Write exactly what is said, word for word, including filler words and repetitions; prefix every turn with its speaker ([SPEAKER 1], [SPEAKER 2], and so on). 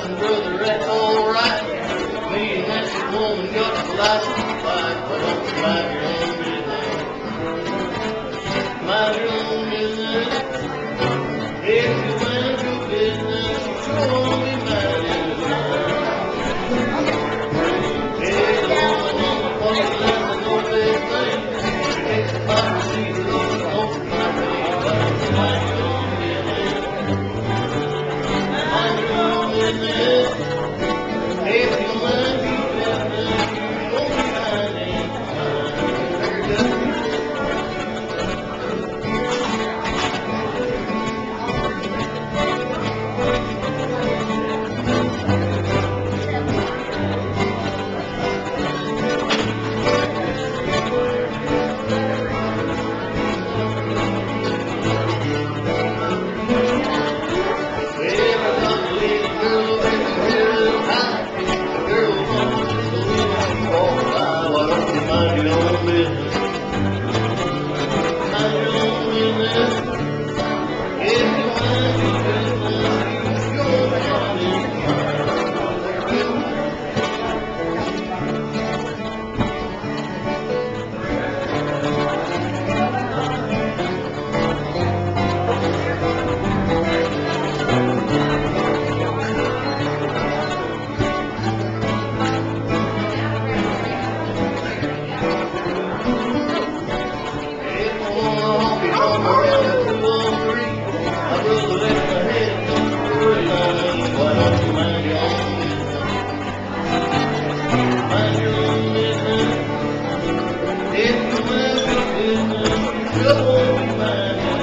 [SPEAKER 1] listen, brother, that's all right. Me and that woman got the license to fight. Why don't you mind your own business? Mind your own business. If you mind your business, you sure be minding your business. Hey, the woman on the party line, I know big thing. She takes the pot and sees it on the open my way. Why don't you mind your own business? Mind your own business. If you mind your business, you sure be minding your business. If you mind your business, you sure won't be minding.